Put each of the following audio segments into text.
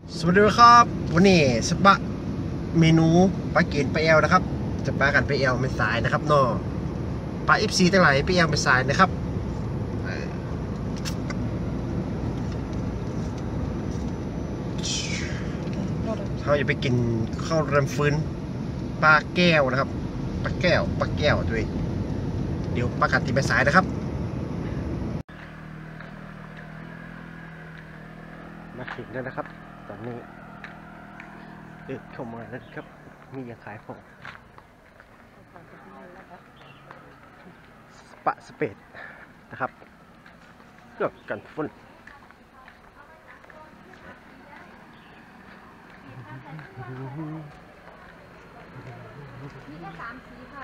สวัสดีครับวันนี้สปะเมนูปลาเกณฑ์ปลาแอลนะครับจะปลากันปลาแอลเป็นสายนะครับนอปลาเอฟซีทั้งหลายปลาแอลเป็นสายนะครับเราจะไปกินข้าวรำฟืนปลาแก้วนะครับปลาแก้วด้วยเดี๋ยวปลากัดตีเป็นสายนะครับมาถึงแล้วนะครับตอนนี้เดินเข้ามาแล้วครับมีอย่างขายของสปะสเปดนะครับเครื่องกันฝุ่นมีแค่3 สีค่ะ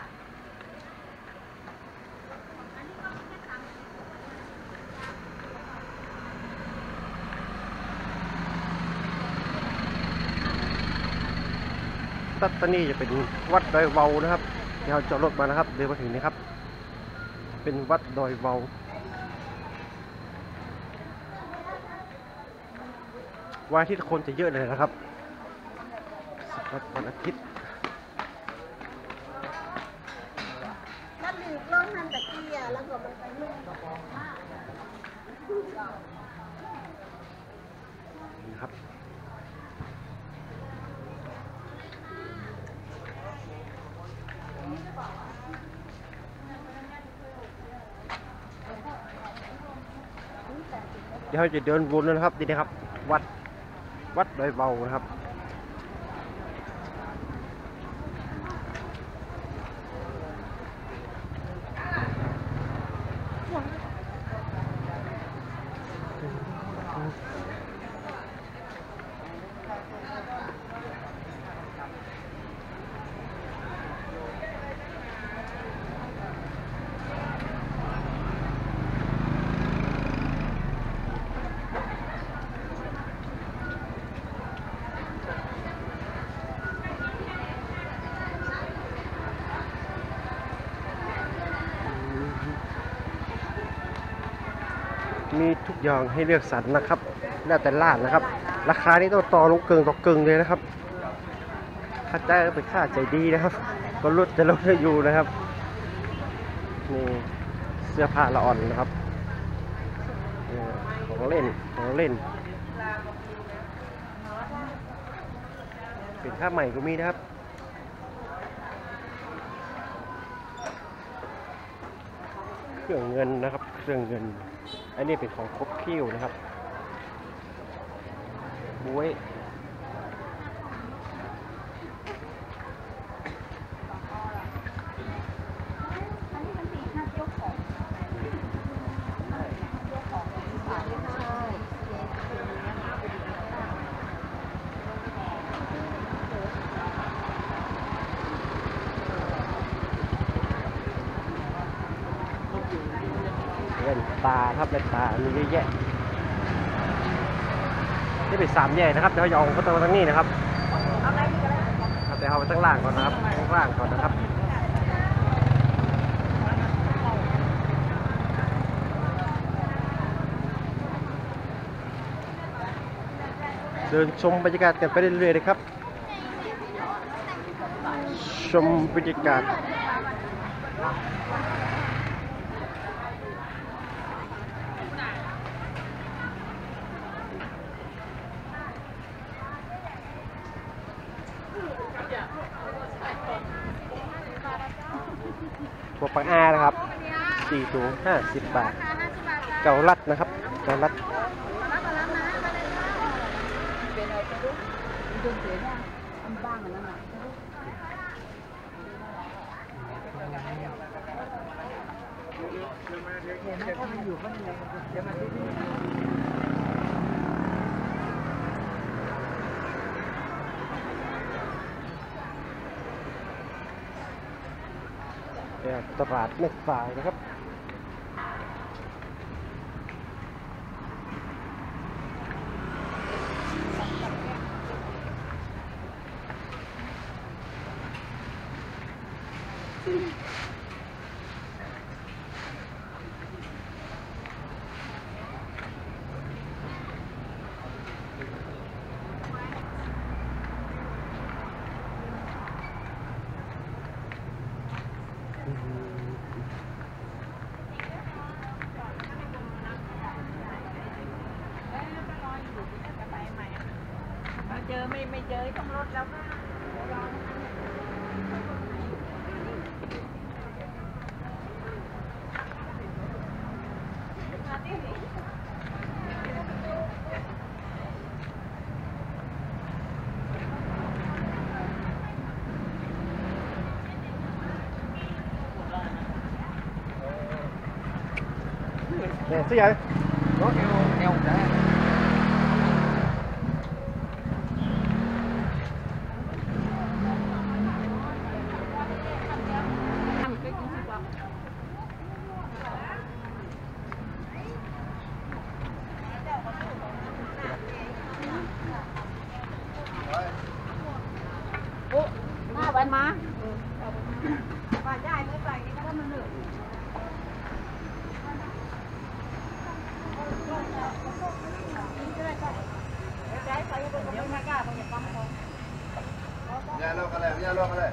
ตอนนี้จะเป็นวัดดอยเวานะครับที่เราจอดรถมานะครับเดินมาถึงนี่ครับเป็นวัดดอยเวาวันอาทิตย์คนจะเยอะเลยนะครับวันอาทิตย์มันหลีกล้องนั่นตะเกียแล้วก็มันไปลุ่มกับของมากนะครับเดี๋ยวเราจะเดินวนนะครับดีนะครับวัดดอยเวานะครับมีทุกอย่างให้เลือกสรรนะครับแล้วแต่ร้านนะครับราคานี้ต้องต่อลงเกิงเลยนะครับค่าจ้างเป็นค่าใจดีนะครับก็ลดให้อยู่นะครับนี่เสื้อผ้าละอ่อนนะครับของเล่นเป็นค่าใหม่ก็มีนะครับเครื่องเงินนะครับเครื่องเงินอันนี้เป็นของครบคิ้วนะครับบ๊วยเล่นตาครับเล่นตามีเยอะแยะนี่เป็น3 แยกนะครับเดี๋ยวจะเอาไปตั้งนี้นะครับเดี๋ยวเอาไปตั้งล่างก่อนนะครับตั้งล่างก่อนนะครับเดินชมบรรยากาศกันไปเรื่อยๆเลยครับชมบรรยากาศตัวปลาอานะครับ4 ถุง50 บาทเกาลัดนะครับเกาลัดตลาดแม่สายนะครับเจอไม่เจอต้องรถแล้วก็เนี่ยซื้อยังรถเอวได้มาวันมาว่าได้เมื่อไหร่ก็มันเหนื่อยย่าโลกอะไรย่าโลกอะไร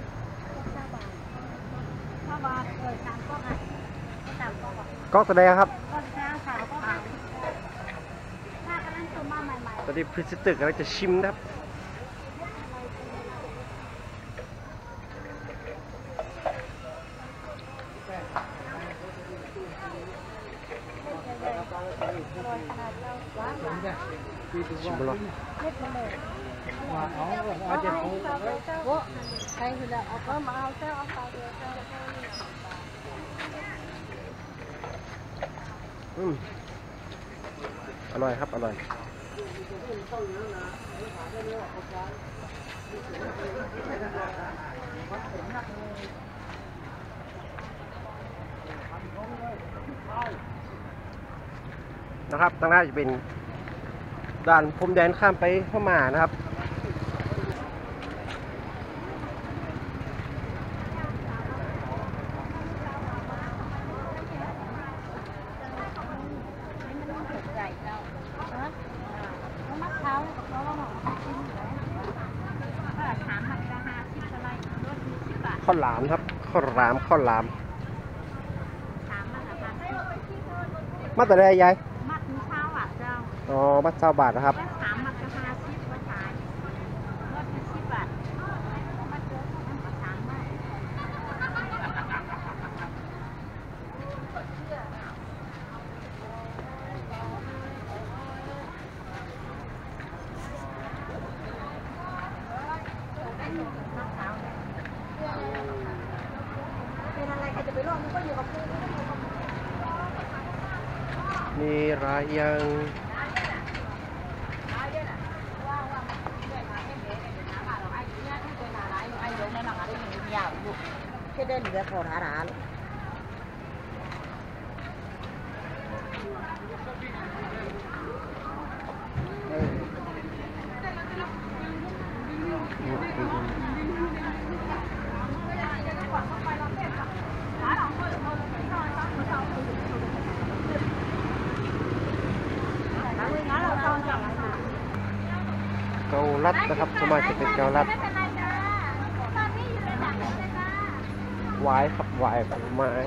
ถ้ามาตามก็ให้ตามก็บอกก๊อกแสดงครับก็ช้าสาวก็หาถ้ากำลังตัวมาใหม่ตอนนี้พรีเซนเตอร์กำลังจะชิมนะครับชิมมาลองๆเล็กมาเลยเอาจะโอ้ใครคือแล้วเอาก็มาเอาเจ้าเอาไปเดียวเจ้าอร่อยครับอร่อยนะครับตรงหน้าจะเป็นด่านพรมแดนข้ามไปพม่านะครับข้าวหลามครับข้าวหลามมาแต่ได้ยายมัดเช้าอ่ะเจ้าอ๋อมาเจ้าบาทนะครับแล้วถามมัดกระหาชิปว่าขายรถเป็น10 บาทมัดเจอเขาถามว่าเป็นอะไรใครจะไปรอดมันก็อยู่กับคุณมีรายยัง cái đây là khổ thả đá luôn. Cầu lắt นะครับสมัยจะเป็นเกาลัดหวายครับหวายผลไม้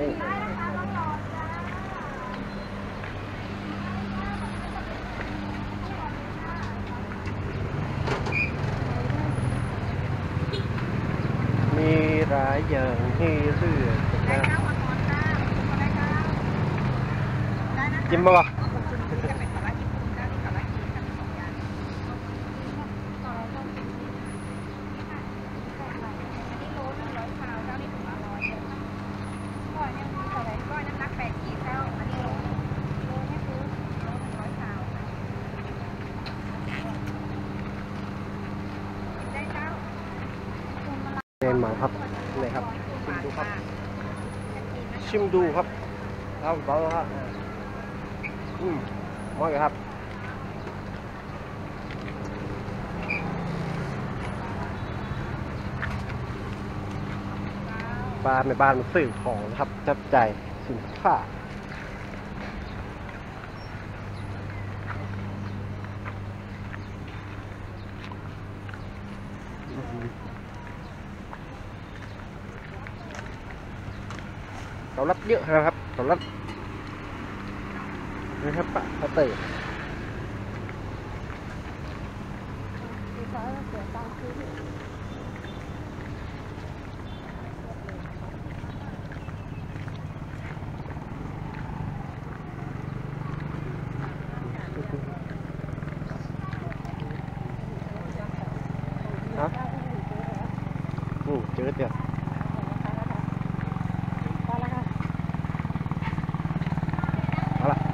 มีหลายอย่างให้เลือกนะครับจิ้มบ่ เดินมาครับนี่ครับชิมดูครับเอาเบาครับมองอยู่ครับบ้านในบ้านมันสื่อของนะครับจับใจสินค้าเกาลัดเยอะนะครับเกาลัดนะครับปะเตยเสียตังค์คืนฮะเจอเดี๋ยวเอาละ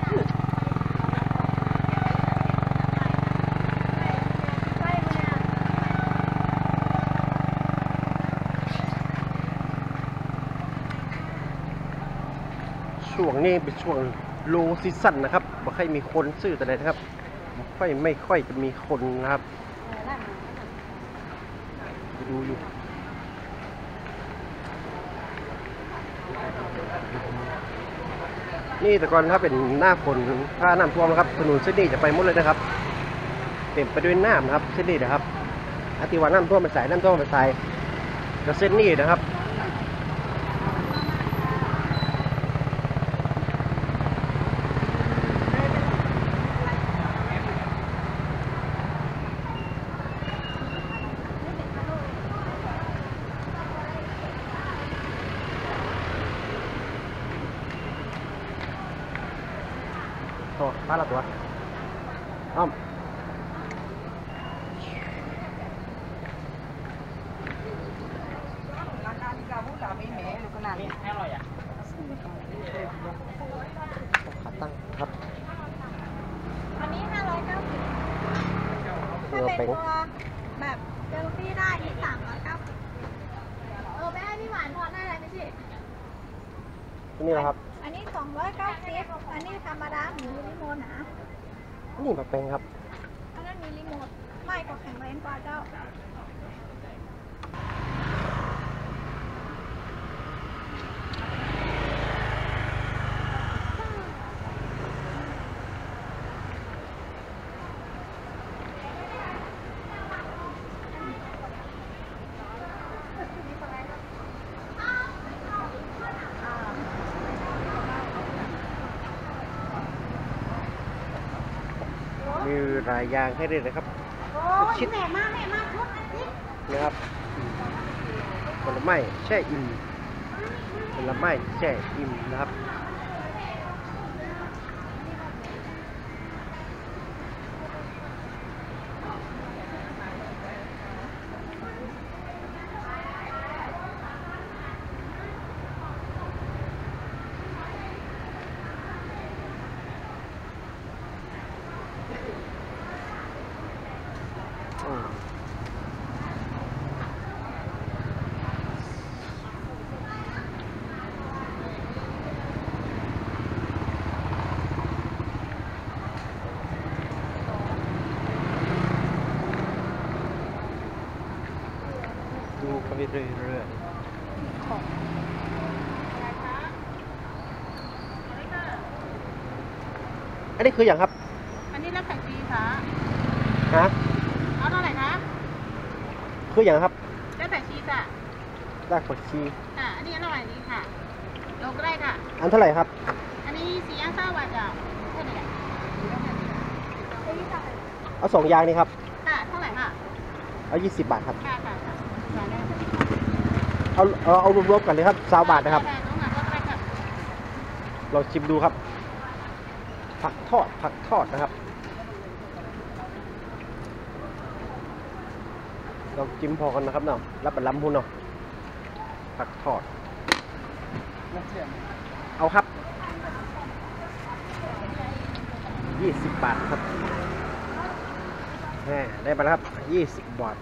ช่วงนี้เป็นช่วงโลซีซั่นนะครับไม่ค่อยมีคนซื้อแต่ไหนนะครับไม่ค่อยจะมีคนนะครับดูอยู่นี่แต่ก่อนถ้าเป็นหน้าฝนถ้าน้ำท่วมนะครับถนนเส้นนี้จะไปหมดเลยนะครับเต็มไปด้วยน้ำนะครับเส้นนี้นะครับอาทิวันน้ำท่วมไปสายน้ำท่วมไปสายแล้วเส้นนี้นะครับตัวป้าละตัวอ้อมขาตั้งครับอันนี้590ถ้าเป็นตัวแบบเซลฟี่ได้นี่390ไม่ให้พี่หวานทอนได้อะไรไม่ใช่นี่นะครับอันนี้290อันนี้ธรรมดาหมูรีโมทนะนี่มาเป็นครับอันนั้นมีรีโมทไม่ก็แข็งแรงกว่าเจ้ามีหลายอย่างให้เลยนะครับโอ้ยแม่มากชุดอันนี้นะครับผลไม้แช่อิ่มผลไม้แช่อิ่มนะครับดูไปเรื่อยๆอันนี้คืออย่างครับอันนี้รับแขกฟรีค่ะฮะเอาเท่าไหร่คะคืออย่างครับรับแขกฟรีจ้ะรากผักชีอันนี้อร่อยดีค่ะลงก็ได้ค่ะอันเท่าไหร่ครับอันนี้4 ย่าง9 บาทจ้ะเท่าไหร่เอา2 อย่างนี้ครับค่ะเท่าไหร่ค่ะเอา20 บาทครับค่ะค่ะค่ะได้ค่ะเอารวมๆกันเลยครับ20 บาทนะครับได้น้องหนักก็ได้ค่ะลองชิมดูครับ ผักทอดนะครับลองจิ้มพอกันนะครับเนาะรับเป็นล้ำพุ่นเนาะผักทอดเอาครับ20 บาทครับแหมได้มาแล้วครับ20 บาท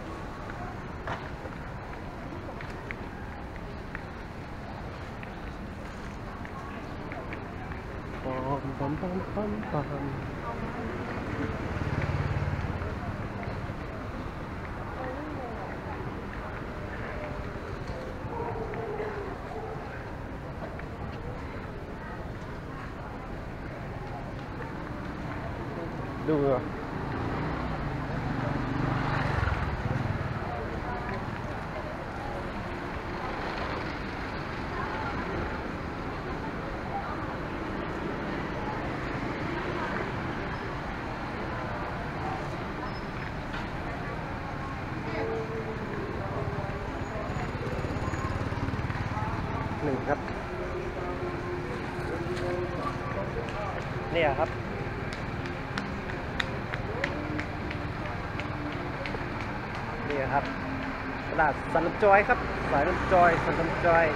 ปอมดูเหรอ 1ครับเนี่ยครับนี่ครับตลาดสันลำจอยครับสายลำจอยสันลำจอย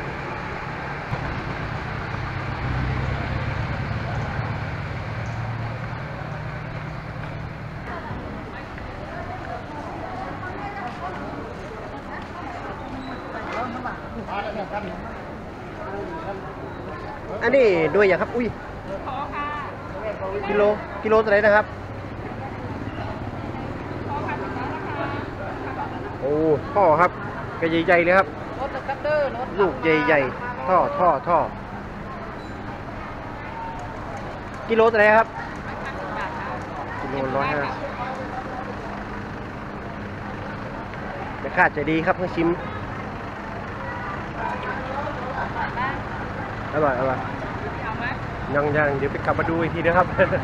อันนี้ด้วยอย่างครับอุ้ยกิโลเท่าไหร่นะครับโอ้ท่อครับก็ใหญ่ๆเลยครับลูกใหญ่ๆท่อกิโลเท่าไหร่ครับกิโล150จะค่าใจดีครับเพื่อชิมอร่อยยังเดี๋ยวไปกลับมาดูอีกทีนะครับ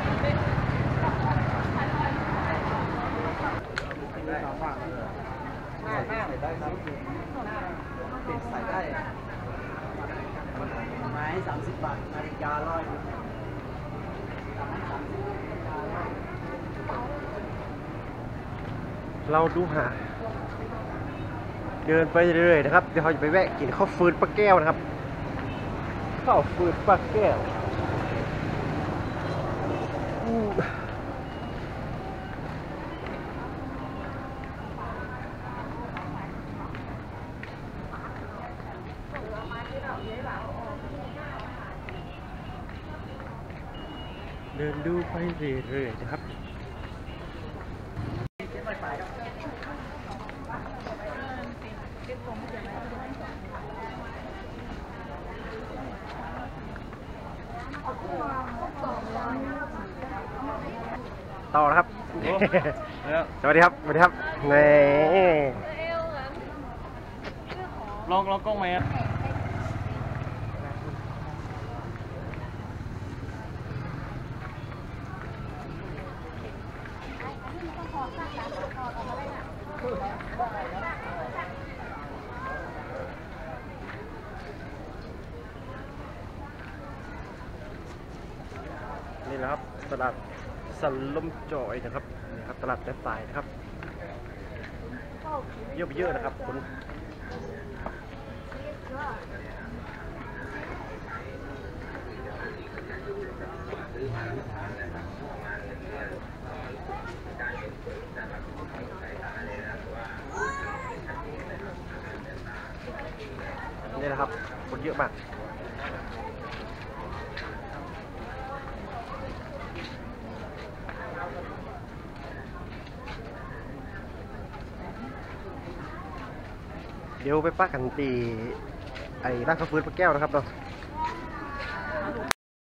ได้ครับปิดใส่ได้ไม้30 บาทนาฬิกา100 เราดูหาเดินไปเรื่อยๆนะครับเดี๋ยวเราจะไปแวะกินข้าวฟืนปลาแก้วนะครับข้าวฟืนปลาแก้วเดินดูไปเรื่อยๆนะครับต่อนะครับ สวัสดีครับนี่ลองกล้องไหมอ่ะนี่นะครับตลาดสันลมจอยนะครับนี่ครับตลาดแม่สายนะครับเยอะนะครับคนนี่นะครับคนเยอะมากเดี๋ยวไปป้ากันตีไอ้ร้านข้าวฟืนปลาแก้วนะครับเนาะ